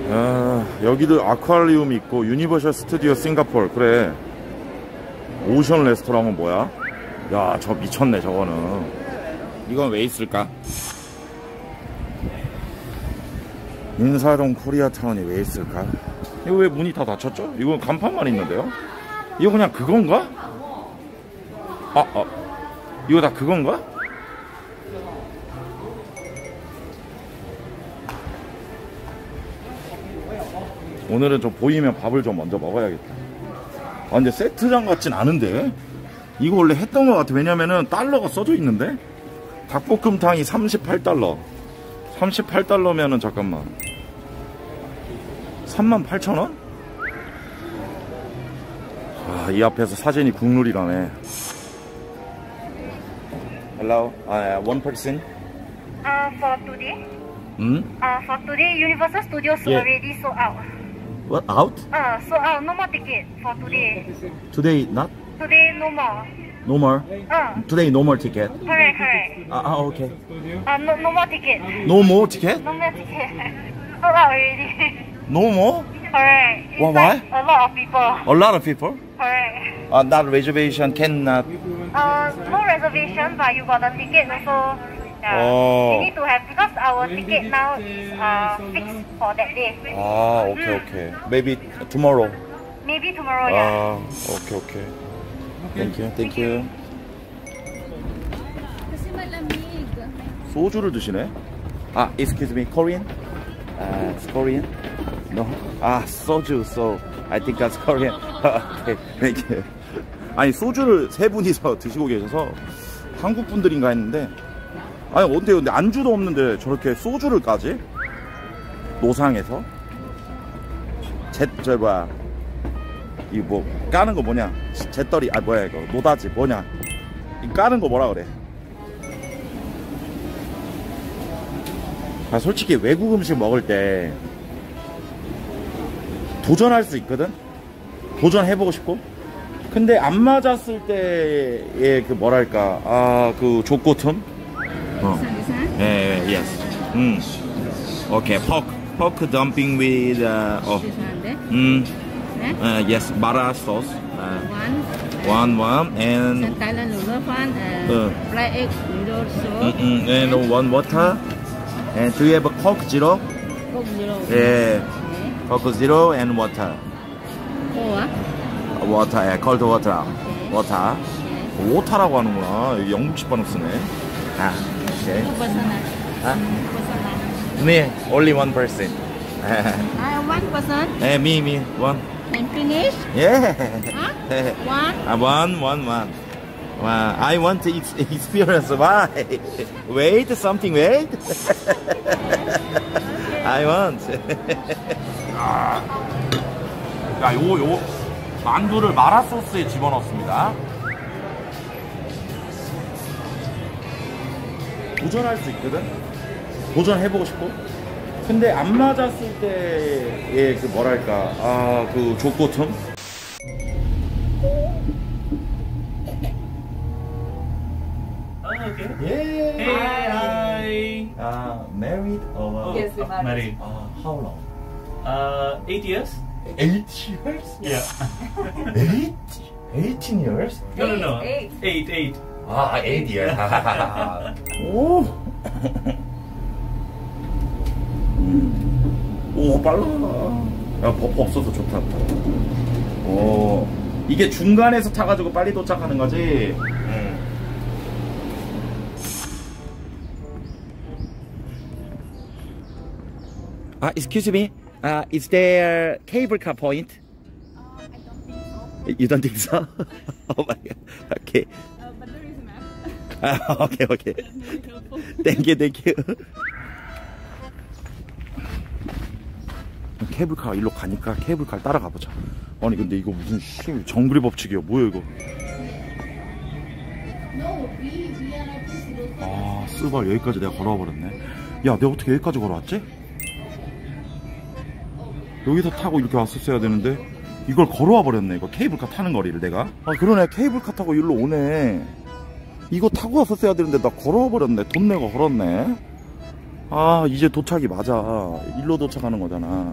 여기도 아쿠아리움 있고 유니버셜 스튜디오 싱가포르. 그래. 오션 레스토랑은 뭐야? 야, 저 미쳤네 저거는. 이건 왜 있을까? 인사동 코리아타운이 왜 있을까? 이거 왜 문이 다 닫혔죠? 이건 간판만 있는데요? 이거 그냥 그건가? 이거 다 그건가? 오늘은 좀 보이면 밥을 좀 먼저 먹어야겠다. 근데 세트장 같진 않은데? 이거 원래 했던 것 같아. 왜냐면은 달러가 써져 있는데? 닭볶음탕이 38달러. 38달러면은 잠깐만 38,000원? 이 앞에서 사진이 국룰이라네. Hello, one person? For today? For today, Universal Studios already sold out. What? Out? Sold out. No more ticket for today. Today not? Today, no more. No more? Today no more ticket? Correct. Okay. No more ticket. No more ticket? No more ticket. Sold out already. No more? Correct. Well, why? A lot of people. A lot of people? Correct. Not reservation, cannot. No reservation, but you got the ticket also. Oh. You need to have, because our ticket now is fixed for that day. Okay. Maybe tomorrow. Maybe tomorrow, yeah. Okay. Thank you. Kasi malamig. 소주를 드시네. Excuse me, Korean? It's Korean? No? 소주. So I think that's Korean. Okay, thank you. 아니, 소주를 세 분이서 드시고 계셔서 한국 분들인가 했는데, 근데 안주도 없는데 저렇게 소주를 까지? 노상에서? 이거 뭐 까는 거 뭐냐? 잿더리 뭐야 이거? 노다지 뭐냐? 이 까는 거 뭐라 그래? 솔직히 외국 음식 먹을 때 도전할 수 있거든? 도전해보고 싶고? 근데 안 맞았을 때의 그 뭐랄까 그 족고툼? Yes. Okay, pork dumping with yes, mara sauce. One and Thailand noodle one, fried egg noodle soup. And one water. And do you have a Coke Zero? Coke Zero. Yeah. Coke Zero and water. Water, cold water. Water. 오타라고 하는구나. 여기 영국식 번호 쓰네. Okay. Me, only one person. One person. Me, one. And finish? Yeah. One? One. I want to experience. Why? Wait. I want. 야, 요거 만두를 마라 소스에 집어넣습니다. 도전할 수 있거든? 도전해보고 싶고? 근데 안 맞았을 때의 그 뭐랄까 그 족고툼? Okay. Yeah. Hey, hi. Married or? Yes, married. How long? 8 years. 8 years? Yeah. 18 years? No. 8. 8 years. 오. 오, 빨라. 야, 버프 없어서 좋다. 오, 이게 중간에서 타가지고 빨리 도착하는 거지? Excuse me. Is there cable car point? I don't think so. You don't think so? Oh my god. Okay. But there is a map. Okay. That's really helpful. Thank you. 케이블카 일로 가니까 케이블카를 따라가보자. 아니 근데 이거 무슨 정글의 법칙이야. 뭐야 이거? 쓰발 여기까지 내가 걸어와 버렸네. 야, 내가 어떻게 여기까지 걸어왔지? 여기서 타고 이렇게 왔었어야 되는데 이걸 걸어와 버렸네. 이거 케이블카 타는 거리를 내가. 그러네. 케이블카 타고 일로 오네. 이거 타고 왔었어야 되는데 나 걸어와 버렸네. 돈 내고 걸었네. 아, 이제 도착이 맞아. 일로 도착하는 거잖아.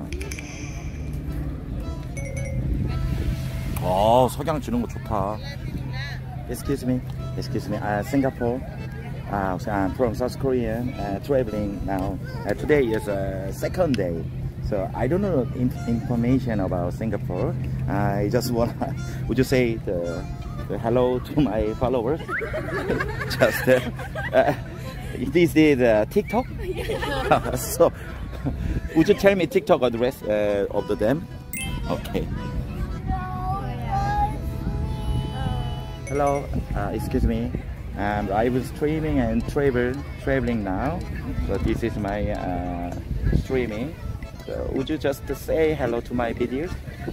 석양 지는 거 좋다. Excuse me, Singapore. I'm from South Korea, traveling now. Today is second day, so I don't know information about Singapore. I just wanna, would you say the hello to my followers? Just this is TikTok. So, would you tell me TikTok address of them? Okay. Hello, excuse me. I was streaming and traveling now. So this is my streaming. So would you just say hello to my videos?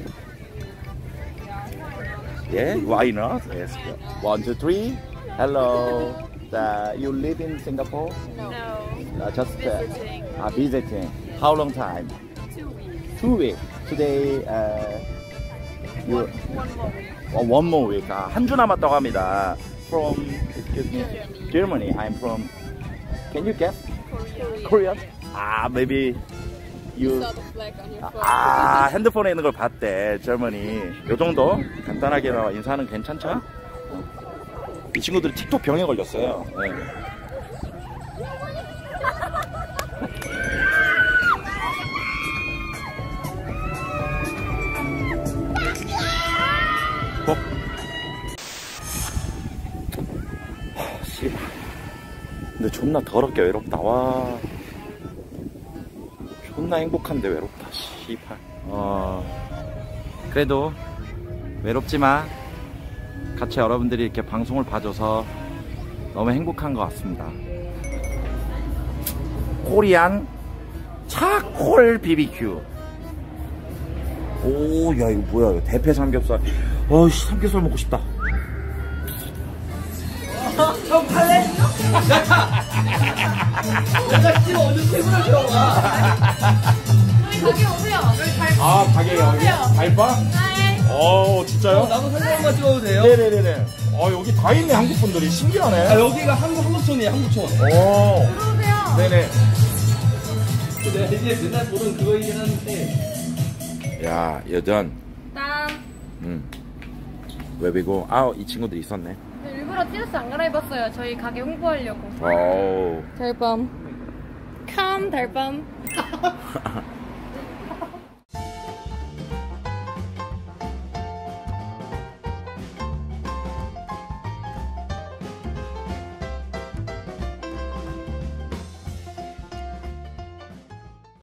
Yeah, why not? Yes. 1, 2, 3. Hello. You live in Singapore? No. Just Visiting. visiting. How long time? 2 weeks. 2 weeks. Today you. One more week. One more week. 한 주 남았다고 합니다. From excuse me, Germany. I'm from. Can you guess? Korea. Korean? Maybe you. Saw the flag on your phone. 핸드폰에 있는 걸 봤대. Germany. 요 정도 간단하게 인사는 괜찮죠? 이 친구들이 틱톡 병에 걸렸어요. 네. 근데 존나 더럽게 외롭다. 와, 존나 행복한데 외롭다. 씨발. 그래도 외롭지만 같이 여러분들이 이렇게 방송을 봐줘서 너무 행복한 것 같습니다. 코리안 차콜 BBQ. 오, 야, 이거 뭐야, 이거 대패 삼겹살. 삼겹살 먹고 싶다. 형 팔래? 내가 지금 어느 테이블을 들어가. 저희 가게 오세요. 가게 여기 달바? 네. 진짜요? 나도 사진 한번 찍어도 돼요? 네네네네. 여기 다 있네, 한국 분들이. 신기하네. 여기가 한국촌이에요, 한국촌. 들어오세요. 네네. 내가 이제 맨날 보던 그거이긴 한데. 야, 여전. 땀. 웹이고. 이 친구들 있었네. 일부러 티셔츠 안 갈아입었어요. 저희 가게 홍보하려고. 오. 달밤. 달밤.